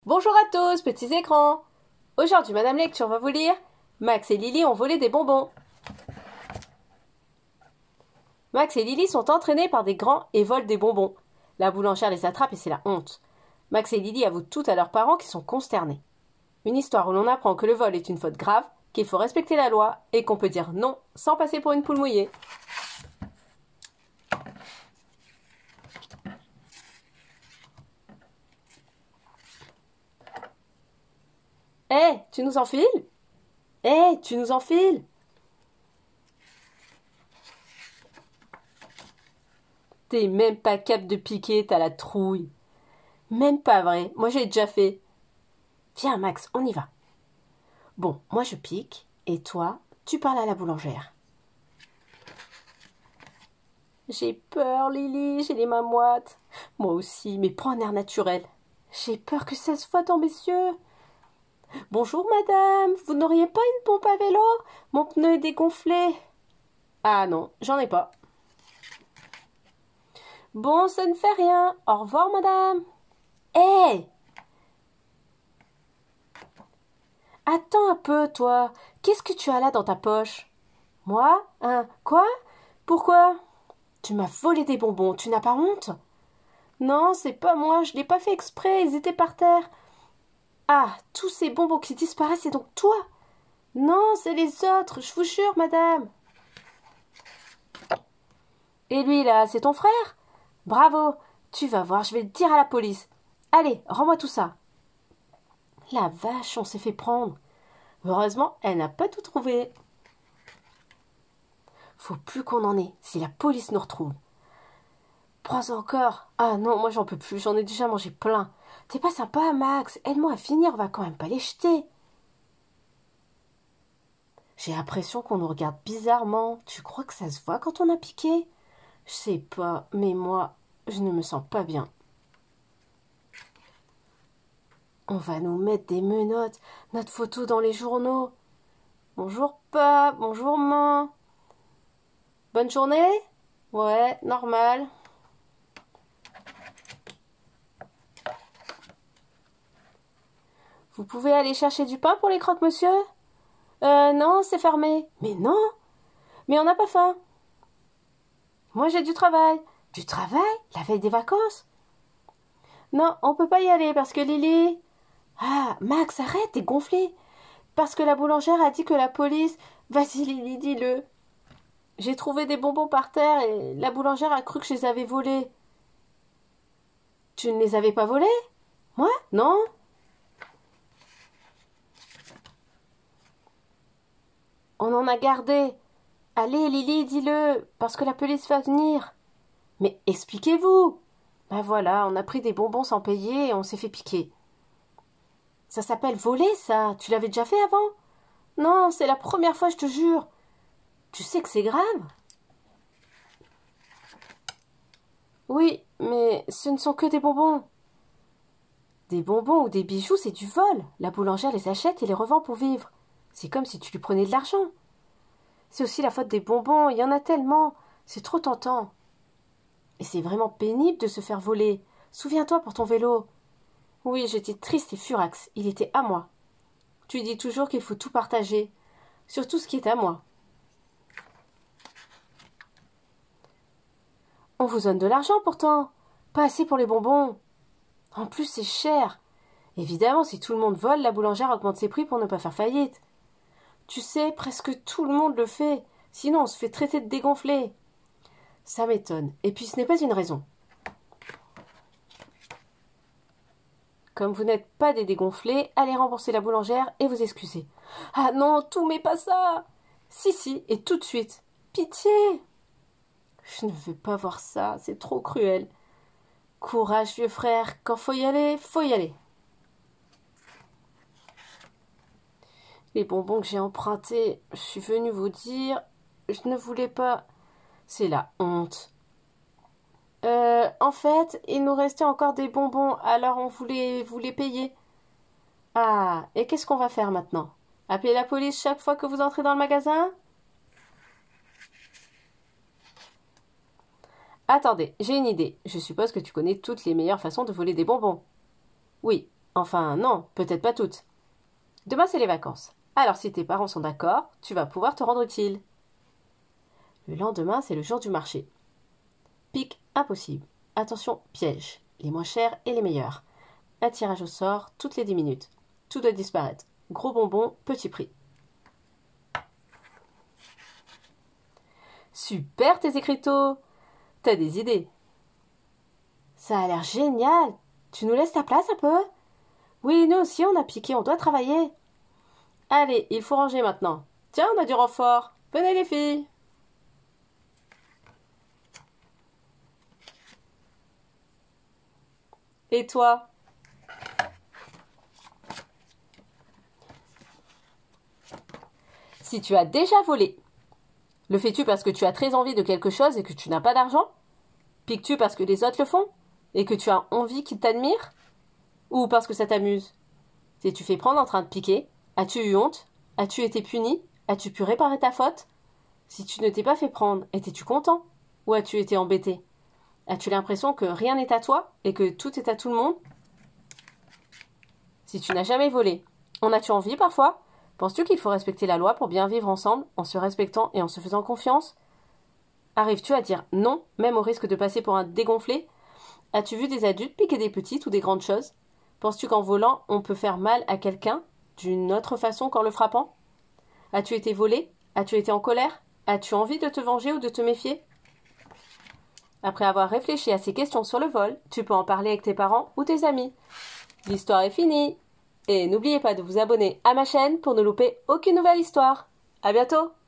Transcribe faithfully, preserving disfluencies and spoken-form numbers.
Bonjour à tous, petits écrans. Aujourd'hui, Madame Lecture va vous lire Max et Lily ont volé des bonbons. Max et Lily sont entraînés par des grands et volent des bonbons. La boulangère les attrape et c'est la honte. Max et Lily avouent tout à leurs parents qui sont consternés. Une histoire où l'on apprend que le vol est une faute grave, qu'il faut respecter la loi et qu'on peut dire non sans passer pour une poule mouillée. Hé, hey, tu nous enfiles? Hé, hey, tu nous enfiles? T'es même pas capable de piquer, t'as la trouille. Même pas vrai, moi j'ai déjà fait. Viens Max, on y va. Bon, moi je pique, et toi, tu parles à la boulangère. J'ai peur, Lily, j'ai les mains moites. Moi aussi, mais prends un air naturel. J'ai peur que ça se voie dans mes yeux. Bonjour madame, vous n'auriez pas une pompe à vélo? Mon pneu est dégonflé. Ah non, j'en ai pas. Bon, ça ne fait rien. Au revoir madame. Hé hey! Attends un peu, toi. Qu'est-ce que tu as là dans ta poche? Moi? Hein? Quoi? Pourquoi? Tu m'as volé des bonbons, tu n'as pas honte? Non, c'est pas moi, je l'ai pas fait exprès, ils étaient par terre. Ah, tous ces bonbons qui disparaissent, c'est donc toi? Non, c'est les autres, je vous jure, madame. Et lui, là, c'est ton frère? Bravo, tu vas voir, je vais le dire à la police. Allez, rends-moi tout ça. La vache, on s'est fait prendre. Heureusement, elle n'a pas tout trouvé. Faut plus qu'on en ait, si la police nous retrouve. Prends encore. Ah non, moi j'en peux plus, j'en ai déjà mangé plein. T'es pas sympa, Max, aide-moi à finir, on va quand même pas les jeter. J'ai l'impression qu'on nous regarde bizarrement. Tu crois que ça se voit quand on a piqué? Je sais pas, mais moi, je ne me sens pas bien. On va nous mettre des menottes, notre photo dans les journaux. Bonjour papa, bonjour maman. Bonne journée? Ouais, normal. Vous pouvez aller chercher du pain pour les croque-monsieur? Euh, non, c'est fermé. Mais non! Mais on n'a pas faim. Moi, j'ai du travail. Du travail? La veille des vacances? Non, on peut pas y aller parce que Lily... Ah, Max, arrête, t'es gonflé. Parce que la boulangère a dit que la police... Vas-y, Lily, dis-le. J'ai trouvé des bonbons par terre et la boulangère a cru que je les avais volés. Tu ne les avais pas volés? Moi? Non? On en a gardé. Allez, Lily, dis-le, parce que la police va venir. Mais expliquez-vous. Ben voilà, on a pris des bonbons sans payer et on s'est fait piquer. Ça s'appelle voler, ça. Tu l'avais déjà fait avant? Non, c'est la première fois, je te jure. Tu sais que c'est grave? Oui, mais ce ne sont que des bonbons. Des bonbons ou des bijoux, c'est du vol. La boulangère les achète et les revend pour vivre. C'est comme si tu lui prenais de l'argent. C'est aussi la faute des bonbons, il y en a tellement. C'est trop tentant. Et c'est vraiment pénible de se faire voler. Souviens-toi pour ton vélo. Oui, j'étais triste et furax. Il était à moi. Tu dis toujours qu'il faut tout partager, surtout ce qui est à moi. On vous donne de l'argent pourtant. Pas assez pour les bonbons. En plus, c'est cher. Évidemment, si tout le monde vole, la boulangère augmente ses prix pour ne pas faire faillite. Tu sais, presque tout le monde le fait. Sinon, on se fait traiter de dégonflé. Ça m'étonne. Et puis, ce n'est pas une raison. Comme vous n'êtes pas des dégonflés, allez rembourser la boulangère et vous excuser. Ah non, tout mais pas ça. Si, si, et tout de suite. Pitié. Je ne veux pas voir ça, c'est trop cruel. Courage, vieux frère, quand faut y aller, faut y aller. Les bonbons que j'ai empruntés, je suis venue vous dire, je ne voulais pas. C'est la honte. Euh, en fait, il nous restait encore des bonbons, alors on voulait vous les payer. Ah, et qu'est-ce qu'on va faire maintenant? Appeler la police chaque fois que vous entrez dans le magasin? Attendez, j'ai une idée. Je suppose que tu connais toutes les meilleures façons de voler des bonbons. Oui, Enfin, non, peut-être pas toutes. Demain, c'est les vacances. Alors, si tes parents sont d'accord, tu vas pouvoir te rendre utile. Le lendemain, c'est le jour du marché. Pic, impossible. Attention, piège. Les moins chers et les meilleurs. Un tirage au sort toutes les dix minutes. Tout doit disparaître. Gros bonbon, petit prix. Super tes écriteaux! T'as des idées? Ça a l'air génial! Tu nous laisses ta place un peu? Oui, nous aussi on a piqué, on doit travailler. Allez, il faut ranger maintenant. Tiens, on a du renfort. Venez les filles! Et toi? Si tu as déjà volé, le fais-tu parce que tu as très envie de quelque chose et que tu n'as pas d'argent? Piques-tu parce que les autres le font et que tu as envie qu'ils t'admirent? Ou parce que ça t'amuse? T'es-tu fait prendre en train de piquer? As-tu eu honte? As-tu été puni? As-tu pu réparer ta faute? Si tu ne t'es pas fait prendre, étais-tu content? Ou as-tu été embêté? As-tu l'impression que rien n'est à toi et que tout est à tout le monde? Si tu n'as jamais volé, en as-tu envie parfois? Penses-tu qu'il faut respecter la loi pour bien vivre ensemble, en se respectant et en se faisant confiance? Arrives-tu à dire non, même au risque de passer pour un dégonflé? As-tu vu des adultes piquer des petites ou des grandes choses? Penses-tu qu'en volant, on peut faire mal à quelqu'un d'une autre façon qu'en le frappant? As-tu été volé? As-tu été en colère? As-tu envie de te venger ou de te méfier? Après avoir réfléchi à ces questions sur le vol, tu peux en parler avec tes parents ou tes amis. L'histoire est finie! Et n'oubliez pas de vous abonner à ma chaîne pour ne louper aucune nouvelle histoire. À bientôt!